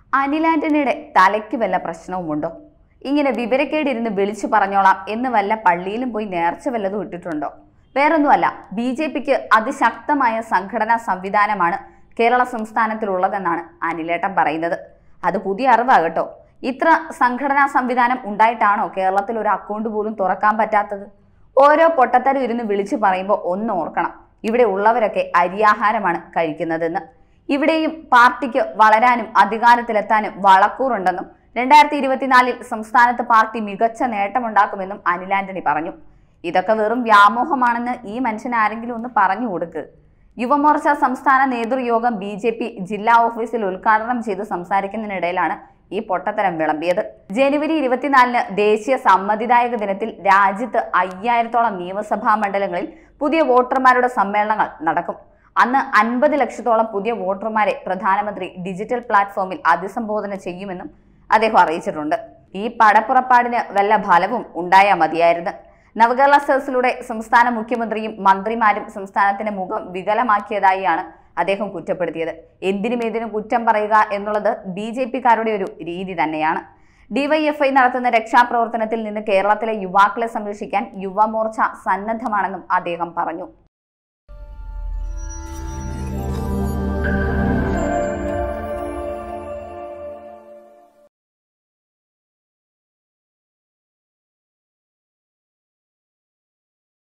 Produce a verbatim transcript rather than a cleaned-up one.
അനിൽ ആന്റണിയുടെ തലയ്ക്ക് വല്ല പ്രശ്നവുമുണ്ടോ? ഇങ്ങനെ വിവരക്കേടിരുന്ന് വിളിച്ചു പറഞ്ഞോളാം എന്ന് വല്ല പള്ളിയിലും പോയി നേർച്ച വല്ലതും ഇട്ടിട്ടുണ്ടോ? വേറൊന്നുമല്ല, ബി ജെ പിക്ക് അതിശക്തമായ സംഘടനാ സംവിധാനമാണ് കേരള സംസ്ഥാനത്തിലുള്ളതെന്നാണ് അനിലേട്ടൻ പറയുന്നത്. അത് പുതിയ അറിവാകട്ടോ. ഇത്ര സംഘടനാ സംവിധാനം ഉണ്ടായിട്ടാണോ കേരളത്തിൽ ഒരു അക്കൗണ്ട് പോലും തുറക്കാൻ പറ്റാത്തത്? ഓരോ പൊട്ടത്തരം ഇരുന്ന് വിളിച്ചു പറയുമ്പോൾ ഒന്ന് ഓർക്കണം, ഇവിടെ ഉള്ളവരൊക്കെ അരിയാഹാരമാണ് കഴിക്കുന്നതെന്ന്. ഇവിടെയും പാർട്ടിക്ക് വളരാനും അധികാരത്തിലെത്താനും വളക്കൂറുണ്ടെന്നും രണ്ടായിരത്തി ഇരുപത്തിനാലിൽ സംസ്ഥാനത്ത് പാർട്ടി മികച്ച നേട്ടമുണ്ടാക്കുമെന്നും അനിൽ ആന്റണി പറഞ്ഞു. ഇതൊക്കെ വെറും വ്യാമോഹമാണെന്ന് ഈ മനുഷ്യൻ ആരെങ്കിലും ഒന്ന് പറഞ്ഞു കൊടുക്ക്. യുവമോർച്ച സംസ്ഥാന നേതൃയോഗം ബി ജെ പി ജില്ലാ ഓഫീസിൽ ഉദ്ഘാടനം ചെയ്ത് സംസാരിക്കുന്നതിനിടയിലാണ് ഈ പൊട്ടത്തരം വിളമ്പിയത്. ജനുവരി ഇരുപത്തിനാലിന് ദേശീയ സമ്മതിദായക ദിനത്തിൽ രാജ്യത്ത് അയ്യായിരത്തോളം നിയമസഭാ മണ്ഡലങ്ങളിൽ പുതിയ വോട്ടർമാരുടെ സമ്മേളനങ്ങൾ നടക്കും. അന്ന് അൻപത് ലക്ഷത്തോളം പുതിയ വോട്ടർമാരെ പ്രധാനമന്ത്രി ഡിജിറ്റൽ പ്ലാറ്റ്ഫോമിൽ അഭിസംബോധന ചെയ്യുമെന്നും അദ്ദേഹം അറിയിച്ചിട്ടുണ്ട്. ഈ പടപ്പുറപ്പാടിന് വല്ല ഫലവും ഉണ്ടായാൽ മതിയായിരുന്നു. നവകേരള സദസ്സിലൂടെ സംസ്ഥാന മുഖ്യമന്ത്രിയും മന്ത്രിമാരും സംസ്ഥാനത്തിന്റെ മുഖം വികലമാക്കിയതായാണ് അദ്ദേഹം കുറ്റപ്പെടുത്തിയത്. എന്തിനും ഏതിനും കുറ്റം പറയുക എന്നുള്ളത് ബി ജെ പിക്കാരുടെ ഒരു രീതി തന്നെയാണ്. ഡിവൈഎഫ്ഐ നടത്തുന്ന രക്ഷാപ്രവർത്തനത്തിൽ നിന്ന് കേരളത്തിലെ യുവാക്കളെ സംരക്ഷിക്കാൻ യുവമോർച്ച സന്നദ്ധമാണെന്നും അദ്ദേഹം പറഞ്ഞു.